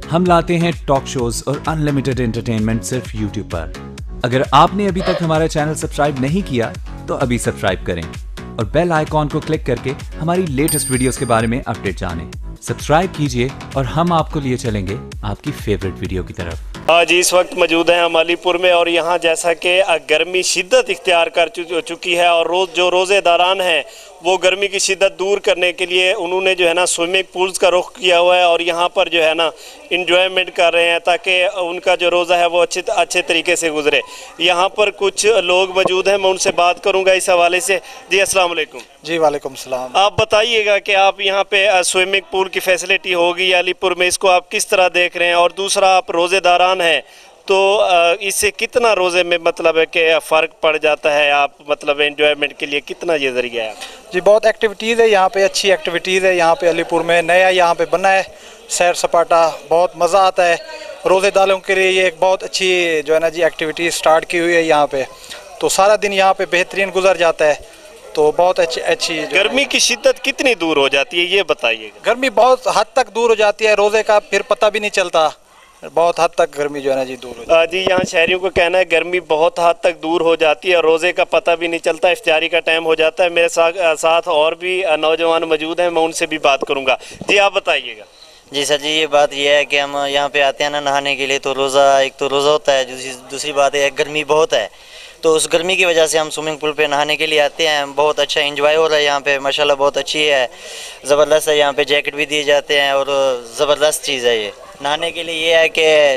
ہم لاتے ہیں ٹاک شوز اور انلمیٹڈ انٹرٹینمنٹ صرف یوٹیوب پر۔ اگر آپ نے ابھی تک ہمارا چینل سبسکرائب نہیں کیا تو ابھی سبسکرائب کریں اور بیل آئیکن کو کلک کر کے ہماری لیٹسٹ ویڈیوز کے بارے میں اپڈیٹ جانیں۔ سبسکرائب کیجئے اور ہم آپ کو لیے چلیں گے آپ کی فیوریٹ ویڈیو کی طرف۔ جی اس وقت موجود ہیں ہم علی پور میں، اور یہاں جیسا کہ گرمی شدت اختیار کر چکی ہے، اور جو روزے داران ہیں وہ گرمی کی شدت دور کرنے کے لیے انہوں نے جو ہے نا سوئمنگ پولز کا رخ کیا ہوا ہے، اور یہاں پر جو ہے نا انجوائمنٹ کر رہے ہیں تاکہ ان کا جو روزہ ہے وہ اچھے طریقے سے گزرے۔ یہاں پر کچھ لوگ موجود ہیں، میں ان سے بات کروں گا اس حوالے سے۔ جی السلام علیکم۔ جی وعلیکم السلام۔ آپ بتائیے گا کہ آپ یہاں پہ سوئمنگ پول کی فیسلٹی ہوگی علی پور میں، اس کو آپ کس طرح دیکھ رہے ہیں؟ اور دوسرا، آپ روزے داران ہیں تو اس سے کتنا روزے میں مطلب ہے کہ فرق پڑ جاتا ہے؟ آپ مطلب انجوائمنٹ کے لیے کتنا یہ ذریعہ ہے؟ جی بہت ایکٹیویٹیز ہے یہاں پہ، اچھی ایکٹیویٹیز ہے یہاں پہ علی پور میں، نیا یہاں پہ بنا ہے سیر سپاٹا، بہت مزہ آتا ہے روزے داروں کے لیے۔ یہ ایک بہت اچھی جو ہے نا جی ایکٹیویٹی سٹارٹ کی ہوئی ہے یہاں پہ، تو سارا دن یہاں پہ بہترین گزر جاتا ہے، تو بہت اچھی۔ گرمی کی شدت کتنی دور ہو جاتی ہے یہ بتائیے گا؟ گرمی بہت حد تک دور ہو جاتی ہے، روزے کا پھر پتہ بھی نہیں چلتا، بہت حد تک گرمی جو ہے نا جی دور ہو جاتی ہے۔ جی یہاں شہریوں کو کہنا ہے گرمی بہت حد تک دور ہو جاتی ہے اور روزے کا پتہ بھی نہیں چلتا، افطاری کا ٹائم ہو جاتا ہے۔ میرے ساتھ اور بھی نوجوان موجود ہیں، میں ان سے بھی بات کروں گا۔ جی آپ بتائیے گا۔ جی سر جی، یہ بات یہ ہے کہ ہم یہاں پہ آتے ہیں نا نہانے کے لیے، تو ایک تو روزہ ہوتا ہے، دوسری بات ہے گرمی بہت ہے، تو اس گرمی کی وجہ سے ہم سوئمنگ پول پہ نہانے کے لیے آتے ہیں۔ بہت اچھا انجوائے ہو رہا ہے یہاں پہ، ماشاءاللہ بہت اچھی ہے، زبردست ہے۔ یہاں پہ جیکٹ بھی دیے جاتے ہیں اور زبردست چیز ہے یہ نہانے کے لیے۔ یہ ہے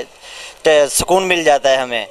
کہ سکون مل جاتا ہے ہمیں۔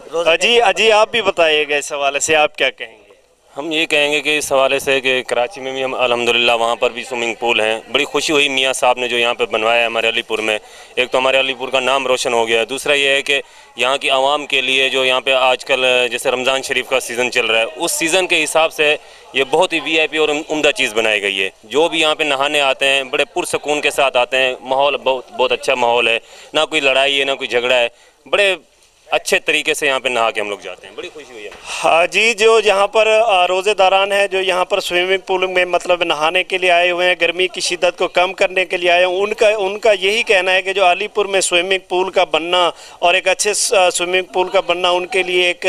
جی آپ بھی بتائیے گا اس حوالے سے، آپ کیا کہیں گے؟ ہم یہ کہیں گے کہ اس حوالے سے کہ کراچی میں بھی ہم الحمدللہ وہاں پر بھی سوئمنگ پول ہیں، بڑی خوشی ہوئی میاں صاحب نے جو یہاں پہ بنوایا ہے ہمارے علی پور میں۔ ایک تو ہمارے علی پور کا نام روشن ہو گیا ہے، دوسرا یہ ہے کہ یہاں کی عوام کے لیے جو یہاں پہ آج کل جیسے رمضان شریف کا سیزن چل رہا ہے، اس سیزن کے حساب سے یہ بہت ہی وی آئی پی اور عمدہ چیز بنائی گئی ہے۔ جو بھی یہاں پہ نہانے آتے ہیں بڑے پرسکون کے ساتھ آتے ہیں، ماحول بہت اچھا ماحول ہے، نہ کوئی لڑائی ہے نہ کوئی جھگڑا ہے، بڑے اچھے طریقے سے یہاں پہ نہا کے ہم لوگ جاتے ہیں، بڑی خوشی ہوئی ہے۔ ہاں جی، جو یہاں پر روزے داران ہیں جو یہاں پر سوئمنگ پول میں مطلب نہانے کے لیے آئے ہوئے ہیں، گرمی کی شدت کو کم کرنے کے لیے آئے ہیں، ان کا یہی کہنا ہے کہ جو علی پور میں سوئمنگ پول کا بننا اور ایک اچھے سوئمنگ پول کا بننا ان کے لیے ایک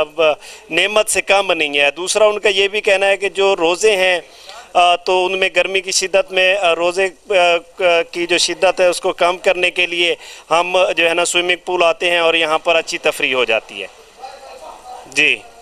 نعمت سے کم نہیں ہے۔ دوسرا ان کا یہ بھی کہنا ہے کہ جو روزے ہیں تو ان میں گرمی کی شدت میں روزے کی جو شدت ہے اس کو کم کرنے کے لیے ہم جو ہے نا سوئمنگ پول آتے ہیں اور یہاں پر اچھی تفریح ہو جاتی ہے۔ جی